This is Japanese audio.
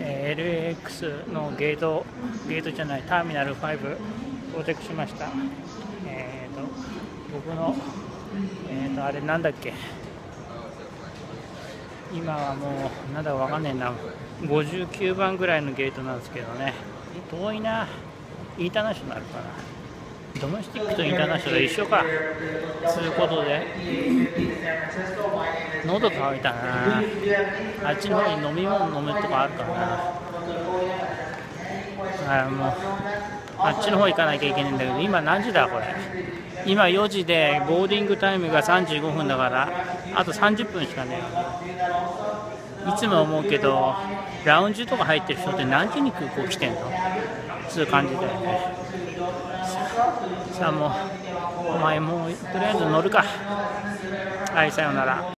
LAX のゲートじゃない、ターミナル5到着しました。僕の、あれなんだっけ、今はもうなんだかわかんねえな、59番ぐらいのゲートなんですけどね、遠いな。インターナショナルかな、ドメスティックとインターナショナル一緒かということで、喉乾いたな。あっちの方に飲み物飲むとかあるかな。もうあっちの方行かなきゃいけないんだけど、今何時だこれ。今4時でボーディングタイムが35分だから、あと30分しかねえ。いつも思うけど、ラウンジとか入ってる人って何時に空港来てんのつう感じだよね。さあもうお前もうとりあえず乗るか。はい、さようなら。